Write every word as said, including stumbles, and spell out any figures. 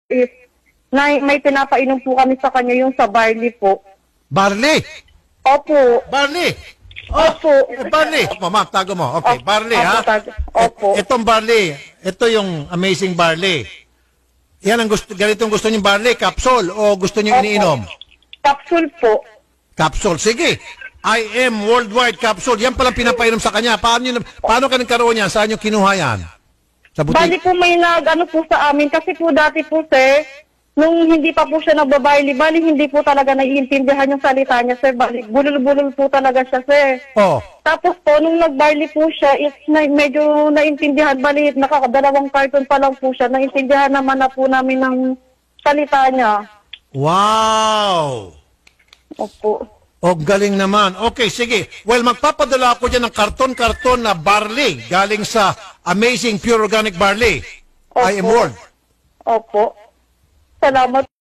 is, na, may pinapainom po kami sa kanya yung sa barley po. Barley? Opo. Barley? Opo. Eh, barley. Opo, ma'am, tago mo. Okay, Opo, barley, opo, ha? tago. Opo. Et- Etong barley, ito yung amazing barley. Yan ang gusto, ganitong gusto niyong barley, capsule, o gusto niyong Opo. iniinom? Capsule po. Capsule. Sige. I am worldwide capsule. Yan palang pinapainom sa kanya. Paano, yun, paano ka nagkaroon yan? Saan niyo kinuha yan? Sa Bali butik? po may nag, ano po sa amin, kasi po dati po, sir, nung hindi pa po siya nagbabarley, bali hindi po talaga naiintindihan yung salita niya, sir. Bali, bulol-bulol po talaga siya, sir. Oh. Tapos po, nung nag-barley po siya, is na, medyo naintindihan, bali, nakakadalawang carton pa lang po siya, naintindihan naman na po namin ng salita niya. Wow! Opo. O, galing naman. Okay, sige. Well, magpapadala ako dyan ng karton-karton na barley galing sa Amazing Pure Organic Barley. I am Opo. World. Opo. Salamat.